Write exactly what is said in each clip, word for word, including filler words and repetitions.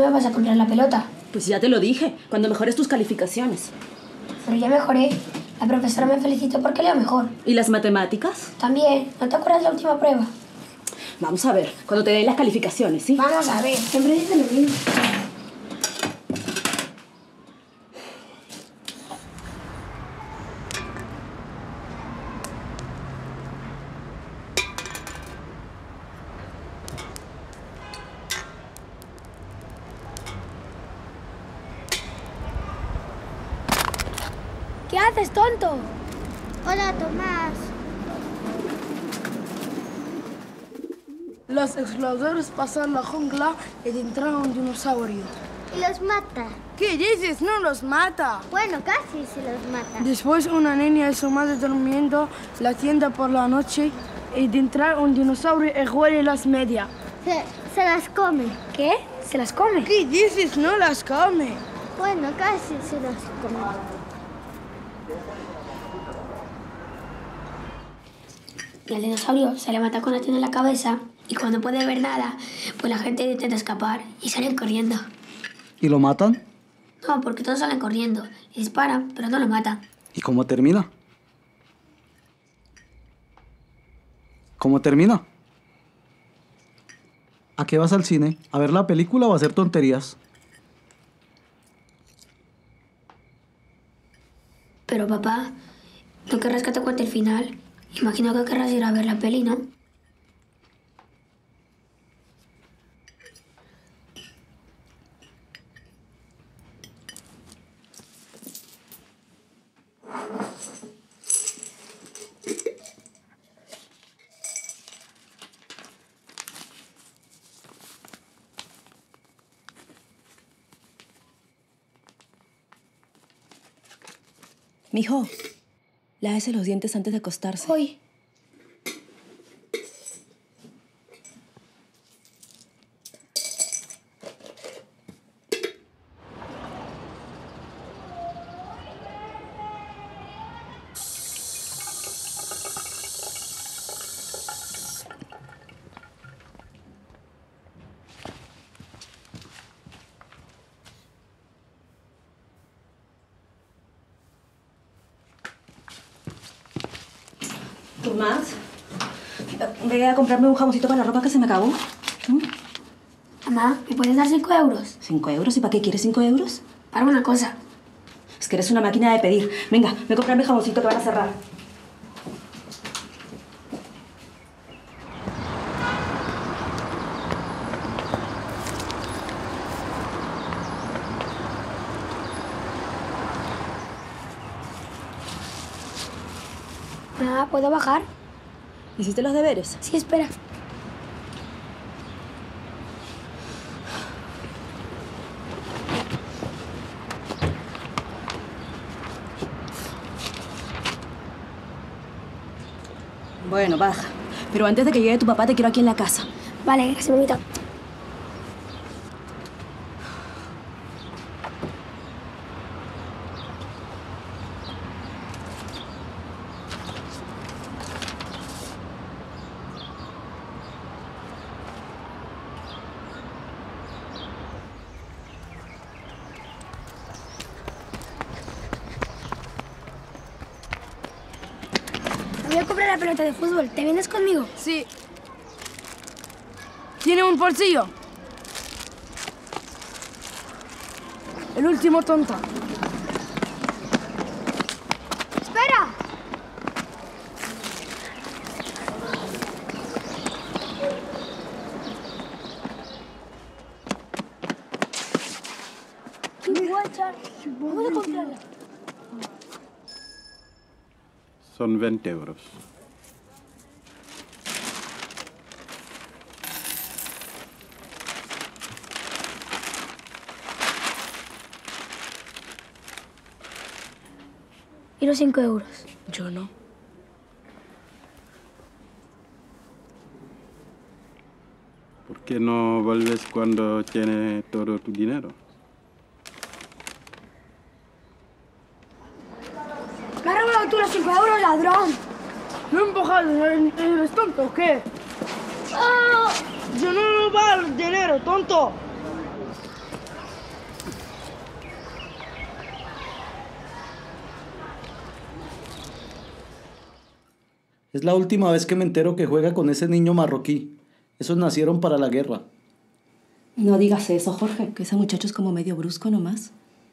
me vas a comprar la pelota? Pues ya te lo dije, cuando mejores tus calificaciones. Pero ya mejoré. La profesora me felicitó porque leo mejor. ¿Y las matemáticas? También. ¿No te acuerdas de la última prueba? Vamos a ver, cuando te den las calificaciones, ¿sí? Vamos a ver. Siempre dice lo mismo. ¿Qué haces, tonto? Hola, Tomás. Los exploradores pasan la jungla y entran a un dinosaurio. ¿Y los mata? ¿Qué dices? No los mata. Bueno, casi se los mata. Después una niña y su madre durmiendo la tienda por la noche y de entrar un dinosaurio y huele las medias. Se, se las come. ¿Qué? ¿Se las come? ¿Qué dices? No las come. Bueno, casi se las come. El dinosaurio se levanta con la tienda en la cabeza y cuando puede ver nada, pues la gente intenta escapar y salen corriendo. ¿Y lo matan? No, porque todos salen corriendo. Y disparan, pero no lo matan. ¿Y cómo termina? ¿Cómo termina? ¿A qué vas al cine? ¿A ver la película o a hacer tonterías? Pero papá, ¿no querrás que te cuente el final? Imagino que querrás ir a ver la peli, ¿no? Mijo, lávese los dientes antes de acostarse. Hoy. Tomás, voy a comprarme un jamoncito para la ropa que se me acabó. ¿Mm? Mamá, ¿me puedes dar cinco euros? ¿Cinco euros? ¿Y para qué quieres cinco euros? Para una cosa. Es que eres una máquina de pedir. Venga, voy a comprarme jamoncito que van a cerrar. Mamá, ¿puedo bajar? ¿Hiciste los deberes? Sí, espera. Bueno, baja. Pero antes de que llegue tu papá, te quiero aquí en la casa. Vale, gracias, mamita. Voy a comprar la pelota de fútbol. ¿Te vienes conmigo? Sí. Tiene un bolsillo. El último tonto. ¡Espera! Vamos a comprarla. Son veinte euros. Y los cinco euros. Yo no. ¿Por qué no vuelves cuando tienes todo tu dinero? ¿Me has robado tú los cinco euros, ladrón? ¿No empujado? ¿Eres tonto o qué? ¡Oh! Yo no robar dinero, tonto. Es la última vez que me entero que juega con ese niño marroquí. Esos nacieron para la guerra. No digas eso, Jorge, que ese muchacho es como medio brusco nomás.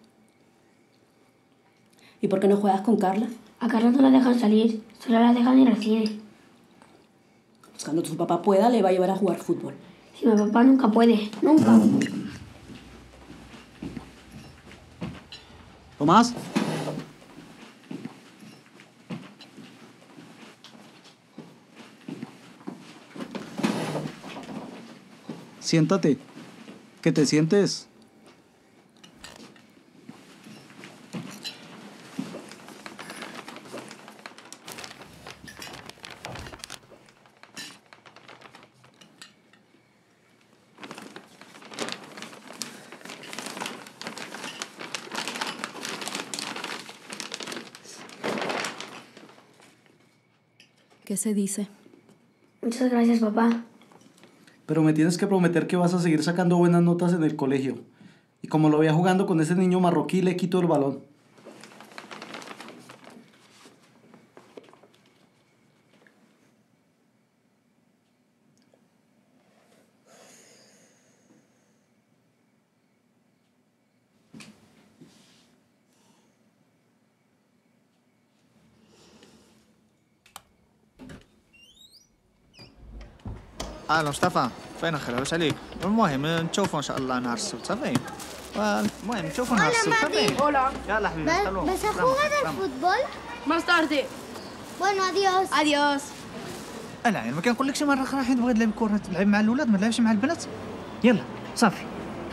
¿Y por qué no juegas con Carla? A Carla no la dejan salir, solo la dejan ir al cine. Pues cuando tu papá pueda, le va a llevar a jugar fútbol. Si mi papá nunca puede, nunca. Tomás. Siéntate. Que te sientes. ¿Qué se dice? Muchas gracias, papá. Pero me tienes que prometer que vas a seguir sacando buenas notas en el colegio. Y como lo veía jugando con ese niño marroquí, le quito el balón. اه مصطفى فين اخر وسليك المهم نشوفوا ان شاء الله نهار السبت صافي المهم نشوفوا نهار السبت صافي Hola. يلا حبيبي ¿Vas, سلام. vas a سلام. jugar al سلام. fútbol? Más tarde. Bueno, adiós. Adiós. لا يعني ما كنقولكش مره اخرى حيت بغيت نلعب كره تلعب مع الاولاد ما تلعبش مع البنات يلا صافي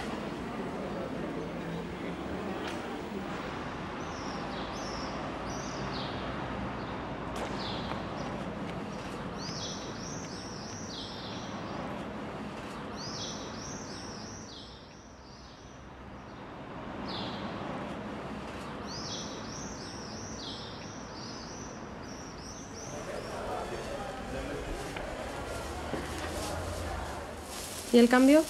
¿Y el cambio?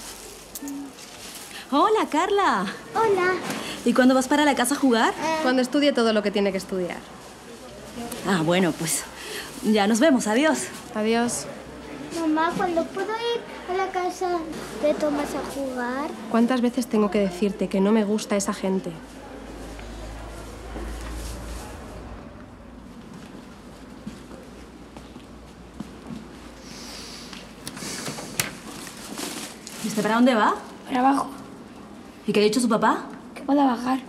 Hola, Carla. Hola. ¿Y cuándo vas para la casa a jugar? Cuando estudie todo lo que tiene que estudiar. Ah, bueno, pues ya nos vemos. Adiós. Adiós. Mamá, ¿cuándo puedo ir a la casa de Tomás a jugar? ¿Cuántas veces tengo que decirte que no me gusta esa gente? ¿Y usted para dónde va? Para abajo, ¿Y qué ha dicho su papá? que pueda bajar.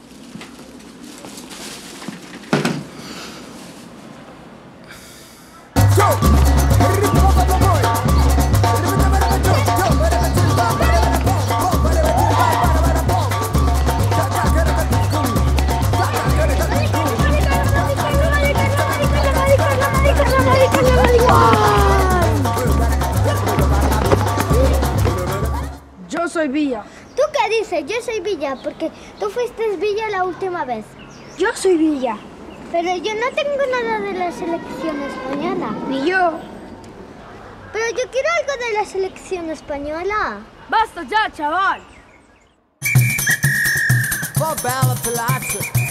Yo soy Villa. ¿Tú qué dices? Yo soy Villa, porque tú fuiste Villa la última vez. Yo soy Villa. Pero yo no tengo nada de la selección española. Ni yo. Pero yo quiero algo de la selección española. ¡Basta ya, chaval! For Bella Palazzo.